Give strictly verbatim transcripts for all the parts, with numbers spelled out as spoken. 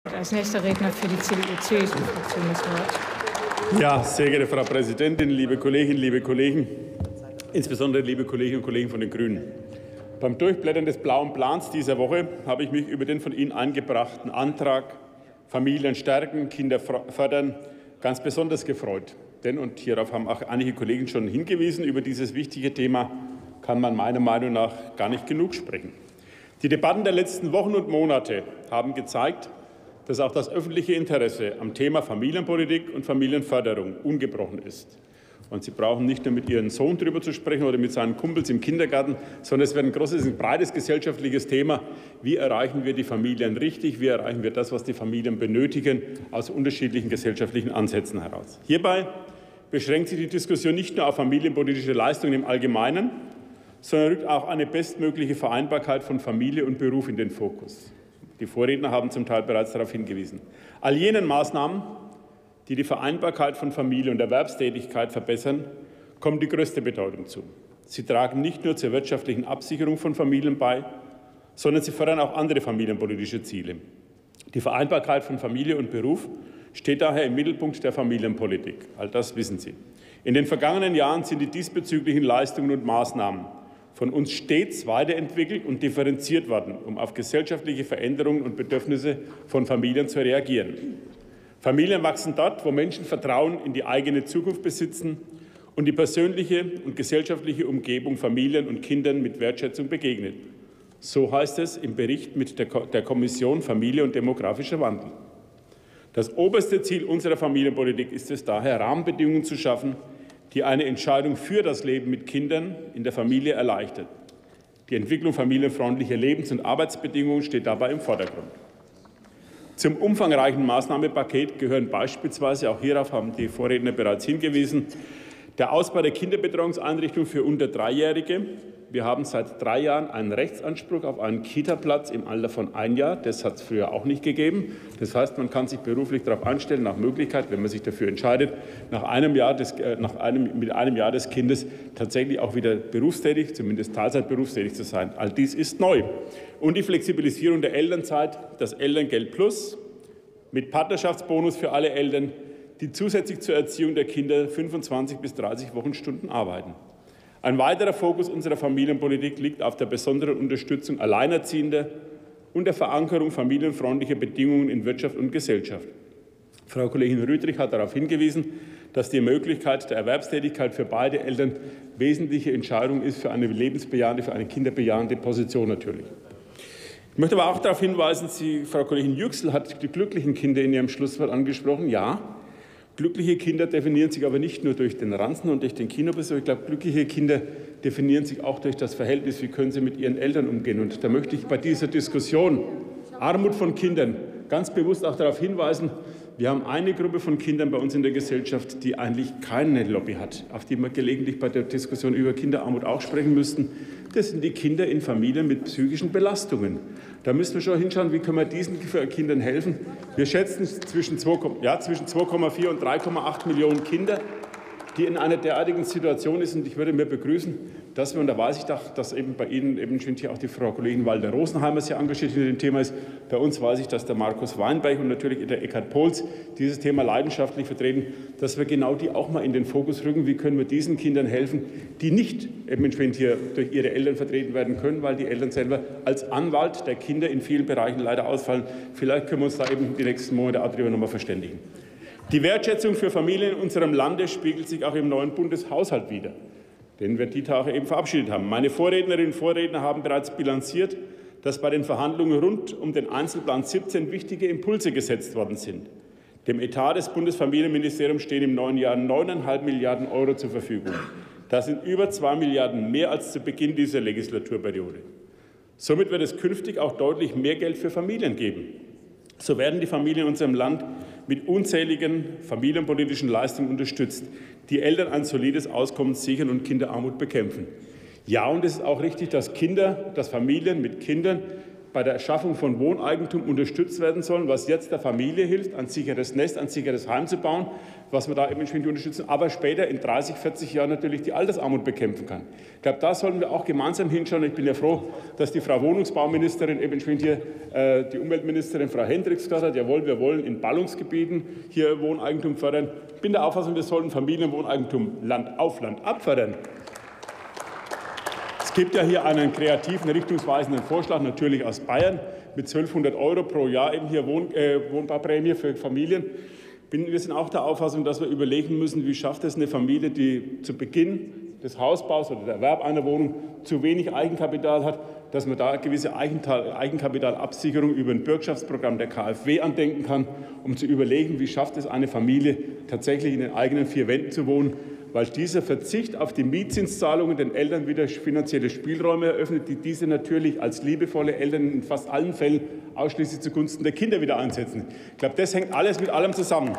Als nächster Redner für die C D U-C S U-Fraktion das Wort. Ja, sehr geehrte Frau Präsidentin, liebe Kolleginnen, liebe Kollegen, insbesondere liebe Kolleginnen und Kollegen von den Grünen. Beim Durchblättern des Blauen Plans dieser Woche habe ich mich über den von Ihnen eingebrachten Antrag Familien stärken, Kinder fördern ganz besonders gefreut. Denn, und hierauf haben auch einige Kollegen schon hingewiesen, über dieses wichtige Thema kann man meiner Meinung nach gar nicht genug sprechen. Die Debatten der letzten Wochen und Monate haben gezeigt, dass auch das öffentliche Interesse am Thema Familienpolitik und Familienförderung ungebrochen ist. Und Sie brauchen nicht nur mit Ihrem Sohn darüber zu sprechen oder mit seinen Kumpels im Kindergarten, sondern es wird ein großes, ein breites gesellschaftliches Thema. Wie erreichen wir die Familien richtig? Wie erreichen wir das, was die Familien benötigen, aus unterschiedlichen gesellschaftlichen Ansätzen heraus? Hierbei beschränkt sich die Diskussion nicht nur auf familienpolitische Leistungen im Allgemeinen, sondern rückt auch eine bestmögliche Vereinbarkeit von Familie und Beruf in den Fokus. Die Vorredner haben zum Teil bereits darauf hingewiesen. All jenen Maßnahmen, die die Vereinbarkeit von Familie und Erwerbstätigkeit verbessern, kommt die größte Bedeutung zu. Sie tragen nicht nur zur wirtschaftlichen Absicherung von Familien bei, sondern sie fördern auch andere familienpolitische Ziele. Die Vereinbarkeit von Familie und Beruf steht daher im Mittelpunkt der Familienpolitik. All das wissen Sie. In den vergangenen Jahren sind die diesbezüglichen Leistungen und Maßnahmen von uns stets weiterentwickelt und differenziert worden, um auf gesellschaftliche Veränderungen und Bedürfnisse von Familien zu reagieren. Familien wachsen dort, wo Menschen Vertrauen in die eigene Zukunft besitzen und die persönliche und gesellschaftliche Umgebung Familien und Kindern mit Wertschätzung begegnet. So heißt es im Bericht mit der Kommission Familie und demografischer Wandel. Das oberste Ziel unserer Familienpolitik ist es daher, Rahmenbedingungen zu schaffen, die eine Entscheidung für das Leben mit Kindern in der Familie erleichtert. Die Entwicklung familienfreundlicher Lebens- und Arbeitsbedingungen steht dabei im Vordergrund. Zum umfangreichen Maßnahmenpaket gehören beispielsweise, auch hierauf haben die Vorredner bereits hingewiesen, der Ausbau der Kinderbetreuungseinrichtungen für unter Dreijährige. Wir haben seit drei Jahren einen Rechtsanspruch auf einen Kita-Platz im Alter von ein Jahr. Das hat es früher auch nicht gegeben. Das heißt, man kann sich beruflich darauf einstellen, nach Möglichkeit, wenn man sich dafür entscheidet, nach einem Jahr des, nach einem, mit einem Jahr des Kindes tatsächlich auch wieder berufstätig, zumindest Teilzeit berufstätig zu sein. All dies ist neu. Und die Flexibilisierung der Elternzeit, das Elterngeld Plus mit Partnerschaftsbonus für alle Eltern, die zusätzlich zur Erziehung der Kinder fünfundzwanzig bis dreißig Wochenstunden arbeiten. Ein weiterer Fokus unserer Familienpolitik liegt auf der besonderen Unterstützung Alleinerziehender und der Verankerung familienfreundlicher Bedingungen in Wirtschaft und Gesellschaft. Frau Kollegin Rüdrich hat darauf hingewiesen, dass die Möglichkeit der Erwerbstätigkeit für beide Eltern wesentliche Entscheidung ist für eine lebensbejahende, für eine kinderbejahende Position natürlich. Ich möchte aber auch darauf hinweisen, Sie, Frau Kollegin Yüksel hat die glücklichen Kinder in ihrem Schlusswort angesprochen. Ja, glückliche Kinder definieren sich aber nicht nur durch den Ranzen und durch den Kinobesuch. Ich glaube, glückliche Kinder definieren sich auch durch das Verhältnis, wie können sie mit ihren Eltern umgehen. Und da möchte ich bei dieser Diskussion Armut von Kindern ganz bewusst auch darauf hinweisen, wir haben eine Gruppe von Kindern bei uns in der Gesellschaft, die eigentlich keine Lobby hat, auf die wir gelegentlich bei der Diskussion über Kinderarmut auch sprechen müssten. Das sind die Kinder in Familien mit psychischen Belastungen. Da müssen wir schon hinschauen, wie können wir diesen Kindern helfen. Wir schätzen zwischen zwei Komma vier und drei Komma acht Millionen Kinder, die in einer derartigen Situation sind. Und ich würde mir begrüßen, dass wir, und da weiß ich doch, dass eben bei Ihnen eben schon hier auch die Frau Kollegin Walter-Rosenheimer sehr engagiert in dem Thema ist. Bei uns weiß ich, dass der Markus Weinberg und natürlich der Eckhard Pohls dieses Thema leidenschaftlich vertreten, dass wir genau die auch mal in den Fokus rücken. Wie können wir diesen Kindern helfen, die nicht eben entsprechend hier durch ihre Eltern vertreten werden können, weil die Eltern selber als Anwalt der Kinder in vielen Bereichen leider ausfallen. Vielleicht können wir uns da eben die nächsten Monate auch darüber noch mal verständigen. Die Wertschätzung für Familien in unserem Lande spiegelt sich auch im neuen Bundeshaushalt wider, den wir die Tage eben verabschiedet haben. Meine Vorrednerinnen und Vorredner haben bereits bilanziert, dass bei den Verhandlungen rund um den Einzelplan siebzehn wichtige Impulse gesetzt worden sind. Dem Etat des Bundesfamilienministeriums stehen im neuen Jahr neuneinhalb Milliarden Euro zur Verfügung. Das sind über zwei Milliarden mehr als zu Beginn dieser Legislaturperiode. Somit wird es künftig auch deutlich mehr Geld für Familien geben. So werden die Familien in unserem Land mit unzähligen familienpolitischen Leistungen unterstützt, die Eltern ein solides Auskommen sichern und Kinderarmut bekämpfen. Ja, und es ist auch richtig, dass Kinder, dass Familien mit Kindern bei der Schaffung von Wohneigentum unterstützt werden sollen, was jetzt der Familie hilft, ein sicheres Nest, ein sicheres Heim zu bauen, was wir da eben unterstützen, aber später in dreißig, vierzig Jahren natürlich die Altersarmut bekämpfen kann. Ich glaube, da sollten wir auch gemeinsam hinschauen. Ich bin ja froh, dass die Frau Wohnungsbauministerin eben hier äh, die Umweltministerin Frau Hendricks gesagt hat, jawohl, wir wollen in Ballungsgebieten hier Wohneigentum fördern. Ich bin der Auffassung, wir sollten Familienwohneigentum Land auf Land abfördern. Es gibt ja hier einen kreativen, richtungsweisenden Vorschlag, natürlich aus Bayern, mit zwölfhundert Euro pro Jahr eben hier Wohn, äh, Wohnbauprämie für Familien. Bin, wir sind auch der Auffassung, dass wir überlegen müssen, wie schafft es eine Familie, die zu Beginn des Hausbaus oder der Erwerb einer Wohnung zu wenig Eigenkapital hat, dass man da eine gewisse Eigenkapitalabsicherung über ein Bürgschaftsprogramm der K f W andenken kann, um zu überlegen, wie schafft es eine Familie, tatsächlich in den eigenen vier Wänden zu wohnen, weil dieser Verzicht auf die Mietzinszahlungen den Eltern wieder finanzielle Spielräume eröffnet, die diese natürlich als liebevolle Eltern in fast allen Fällen ausschließlich zugunsten der Kinder wieder einsetzen. Ich glaube, das hängt alles mit allem zusammen.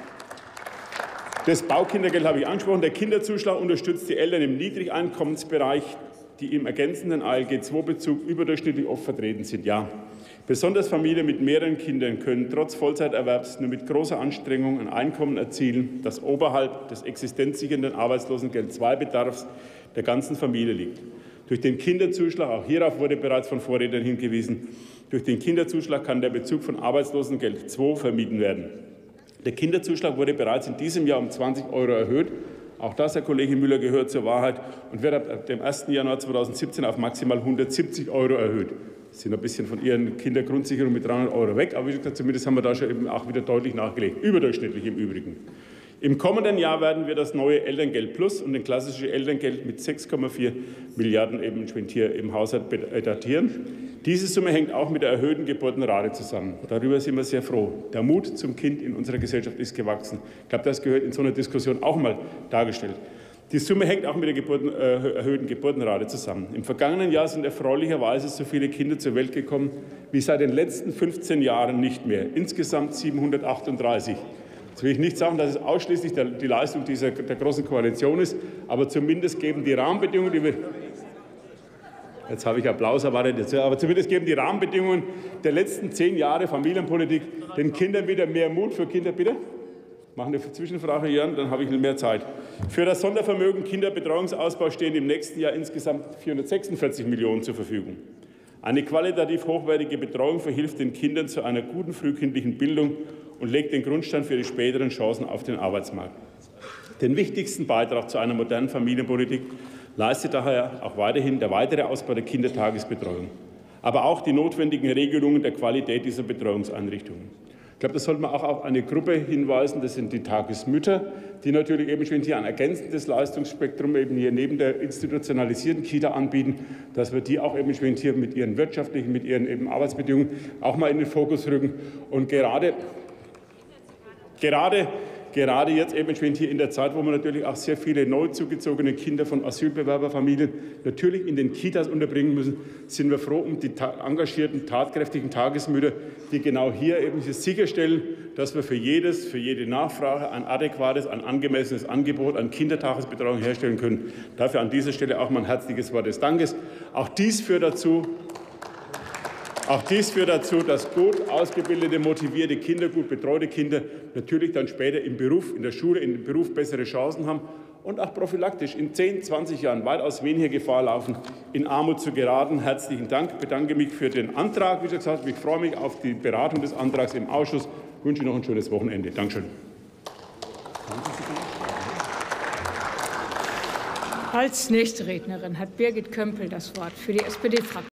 Das Baukindergeld habe ich angesprochen. Der Kinderzuschlag unterstützt die Eltern im Niedrigeinkommensbereich, die im ergänzenden A L G zwei Bezug überdurchschnittlich oft vertreten sind. Ja. Besonders Familien mit mehreren Kindern können trotz Vollzeiterwerbs nur mit großer Anstrengung ein Einkommen erzielen, das oberhalb des existenzsichernden Arbeitslosengeld zwei Bedarfs der ganzen Familie liegt. Durch den Kinderzuschlag, auch hierauf wurde bereits von Vorrednern hingewiesen, durch den Kinderzuschlag kann der Bezug von Arbeitslosengeld zwei vermieden werden. Der Kinderzuschlag wurde bereits in diesem Jahr um zwanzig Euro erhöht. Auch das, Herr Kollege Müller, gehört zur Wahrheit und wird ab dem ersten Januar zweitausendsiebzehn auf maximal hundertsiebzig Euro erhöht. Sie sind ein bisschen von Ihren Kindergrundsicherung mit dreihundert Euro weg, aber wie gesagt, zumindest haben wir da schon eben auch wieder deutlich nachgelegt, überdurchschnittlich im Übrigen. Im kommenden Jahr werden wir das neue Elterngeld Plus und das klassische Elterngeld mit sechs Komma vier Milliarden eben hier im Haushalt datieren. Diese Summe hängt auch mit der erhöhten Geburtenrate zusammen. Darüber sind wir sehr froh. Der Mut zum Kind in unserer Gesellschaft ist gewachsen. Ich glaube, das gehört in so einer Diskussion auch mal dargestellt. Die Summe hängt auch mit der Geburten, äh, erhöhten Geburtenrate zusammen. Im vergangenen Jahr sind erfreulicherweise so viele Kinder zur Welt gekommen wie seit den letzten fünfzehn Jahren nicht mehr. Insgesamt siebenhundertachtunddreißig. Jetzt will ich nicht sagen, dass es ausschließlich der, die Leistung dieser, der Großen Koalition ist, aber zumindest geben die Rahmenbedingungen, die wir Jetzt habe ich Applaus erwartet, aber zumindest geben die Rahmenbedingungen der letzten zehn Jahre Familienpolitik den Kindern wieder mehr Mut für Kinder. Bitte? Machen eine Zwischenfrage, Jörn, dann habe ich mehr Zeit. Für das Sondervermögen Kinderbetreuungsausbau stehen im nächsten Jahr insgesamt vierhundertsechsundvierzig Millionen zur Verfügung. Eine qualitativ hochwertige Betreuung verhilft den Kindern zu einer guten frühkindlichen Bildung und legt den Grundstein für die späteren Chancen auf den Arbeitsmarkt. Den wichtigsten Beitrag zu einer modernen Familienpolitik leistet daher auch weiterhin der weitere Ausbau der Kindertagesbetreuung, aber auch die notwendigen Regelungen der Qualität dieser Betreuungseinrichtungen. Ich glaube, das sollte man auch auf eine Gruppe hinweisen, das sind die Tagesmütter, die natürlich eben schon hier ein ergänzendes Leistungsspektrum eben hier neben der institutionalisierten Kita anbieten, dass wir die auch eben schon hier mit ihren wirtschaftlichen, mit ihren eben Arbeitsbedingungen auch mal in den Fokus rücken. Und gerade, gerade Gerade jetzt eben hier in der Zeit, wo wir natürlich auch sehr viele neu zugezogene Kinder von Asylbewerberfamilien natürlich in den Kitas unterbringen müssen, sind wir froh um die engagierten, tatkräftigen Tagesmütter, die genau hier eben sicherstellen, dass wir für jedes, für jede Nachfrage ein adäquates, ein angemessenes Angebot an Kindertagesbetreuung herstellen können. Dafür an dieser Stelle auch mal ein herzliches Wort des Dankes. Auch dies führt dazu, Auch dies führt dazu, dass gut ausgebildete, motivierte Kinder, gut betreute Kinder natürlich dann später im Beruf, in der Schule, im Beruf bessere Chancen haben und auch prophylaktisch in zehn, zwanzig Jahren weitaus weniger Gefahr laufen, in Armut zu geraten. Herzlichen Dank. Ich bedanke mich für den Antrag. Wie gesagt, ich freue mich auf die Beratung des Antrags im Ausschuss. Ich wünsche noch ein schönes Wochenende. Dankeschön. Als nächste Rednerin hat Birgit Kömpel das Wort für die S P D-Fraktion.